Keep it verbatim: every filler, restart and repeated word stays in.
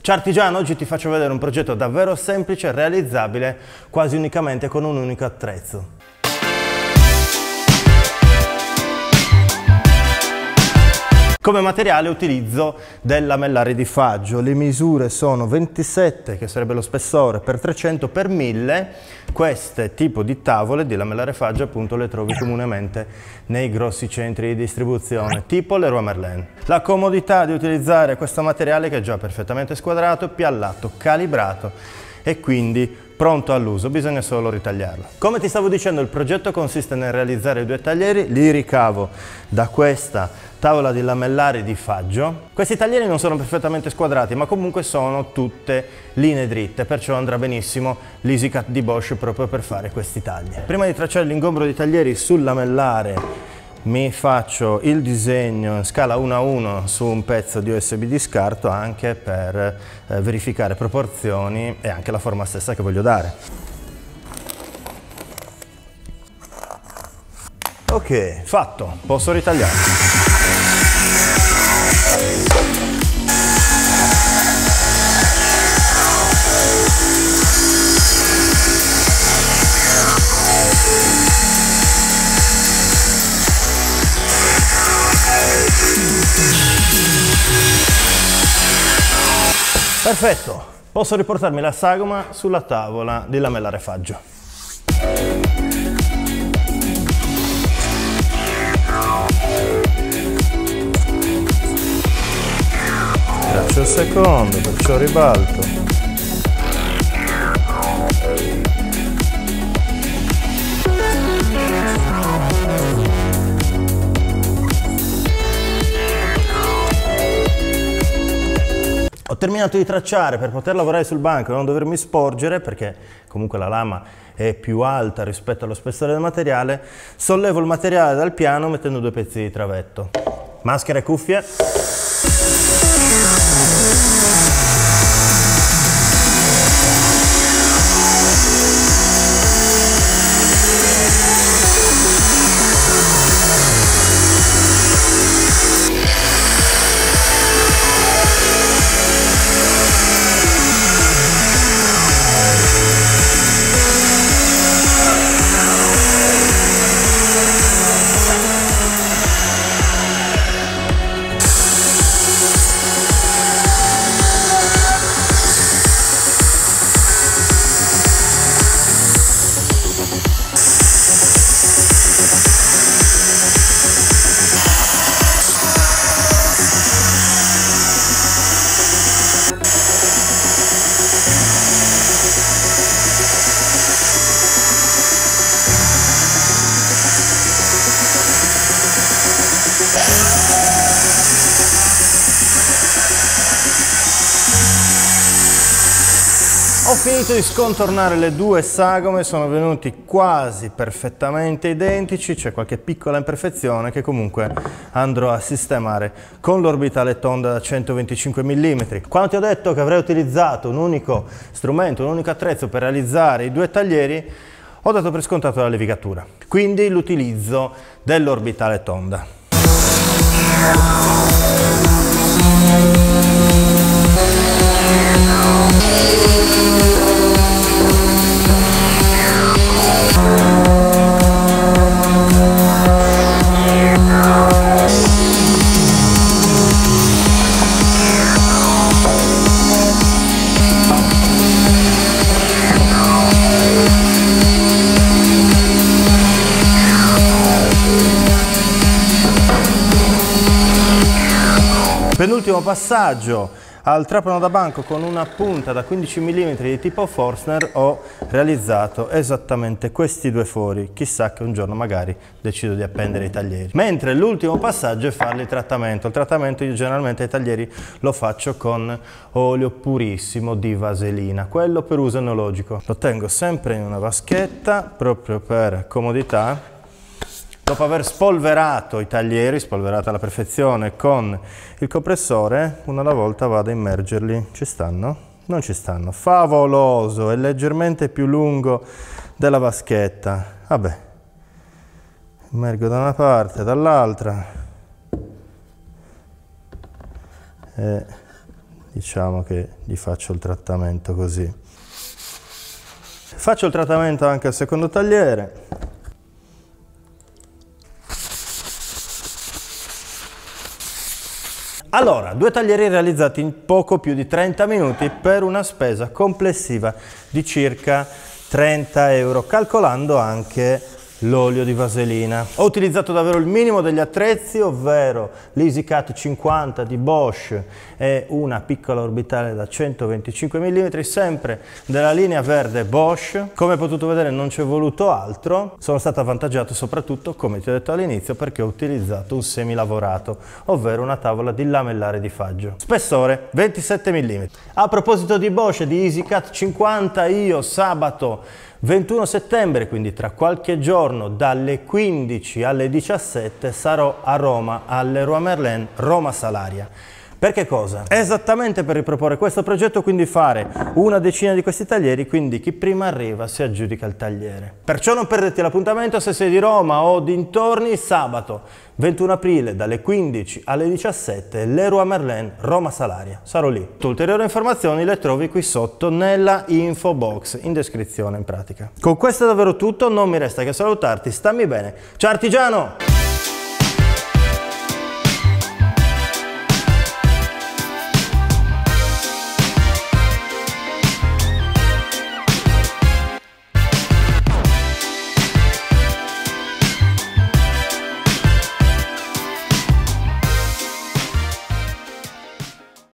Ciao artigiano, oggi ti faccio vedere un progetto davvero semplice, realizzabile quasi unicamente con un unico attrezzo. Come materiale utilizzo del lamellare di faggio. Le misure sono ventisette, che sarebbe lo spessore, per trecento per mille. Queste tipo di tavole di lamellare faggio appunto le trovi comunemente nei grossi centri di distribuzione, tipo Leroy Merlin. La comodità di utilizzare questo materiale che è già perfettamente squadrato, piallato, calibrato e quindi pronto all'uso, bisogna solo ritagliarlo. Come ti stavo dicendo, il progetto consiste nel realizzare due taglieri, li ricavo da questa tavola di lamellare di faggio. Questi taglieri non sono perfettamente squadrati, ma comunque sono tutte linee dritte, perciò andrà benissimo l'EasyCut di Bosch proprio per fare questi tagli. Prima di tracciare l'ingombro di taglieri sul lamellare, mi faccio il disegno in scala uno a uno su un pezzo di U S B di scarto, anche per eh, verificare proporzioni e anche la forma stessa che voglio dare. Ok, fatto, posso ritagliare. Perfetto, posso riportarmi la sagoma sulla tavola di lamellare faggio. Traccio il secondo, perciò ribalto. Ho terminato di tracciare per poter lavorare sul banco e non dovermi sporgere, perché comunque la lama è più alta rispetto allo spessore del materiale. Sollevo il materiale dal piano mettendo due pezzi di travetto. Maschera e cuffie. Ho finito di scontornare le due sagome, sono venuti quasi perfettamente identici, c'è qualche piccola imperfezione che comunque andrò a sistemare con l'orbitale tonda da centoventicinque millimetri. Quando ti ho detto che avrei utilizzato un unico strumento, un unico attrezzo per realizzare i due taglieri, ho dato per scontato la levigatura, quindi l'utilizzo dell'orbitale tonda. Penultimo passaggio, al trapano da banco con una punta da quindici millimetri di tipo Forstner ho realizzato esattamente questi due fori. Chissà che un giorno magari decido di appendere i taglieri. Mentre l'ultimo passaggio è farli trattamento. Il trattamento io generalmente ai taglieri lo faccio con olio purissimo di vaselina, quello per uso enologico. Lo tengo sempre in una vaschetta proprio per comodità. Dopo aver spolverato i taglieri, spolverata alla perfezione con il compressore, una alla volta vado a immergerli. Ci stanno? Non ci stanno. Favoloso! È leggermente più lungo della vaschetta. Vabbè. Immergo da una parte, dall'altra. E diciamo che gli faccio il trattamento così. Faccio il trattamento anche al secondo tagliere. Allora, due taglieri realizzati in poco più di trenta minuti per una spesa complessiva di circa trenta euro, calcolando anche l'olio di vaselina. Ho utilizzato davvero il minimo degli attrezzi, ovvero l'EasyCut cinquanta di Bosch e una piccola orbitale da centoventicinque millimetri, sempre della linea verde Bosch. Come potete vedere non ci è voluto altro. Sono stato avvantaggiato soprattutto, come ti ho detto all'inizio, perché ho utilizzato un semilavorato, ovvero una tavola di lamellare di faggio. Spessore ventisette millimetri. A proposito di Bosch e di EasyCut cinquanta, io sabato ventuno settembre, quindi tra qualche giorno, dalle quindici alle diciassette sarò a Roma, al Leroy Merlin Roma Salaria. Per che cosa? Esattamente per riproporre questo progetto, quindi fare una decina di questi taglieri, quindi chi prima arriva si aggiudica il tagliere. Perciò non perdete l'appuntamento se sei di Roma o dintorni, sabato ventuno aprile dalle quindici alle diciassette, Leroy Merlin Roma Salaria. Sarò lì. Ulteriori informazioni le trovi qui sotto nella info box, in descrizione in pratica. Con questo è davvero tutto, non mi resta che salutarti, stammi bene. Ciao artigiano!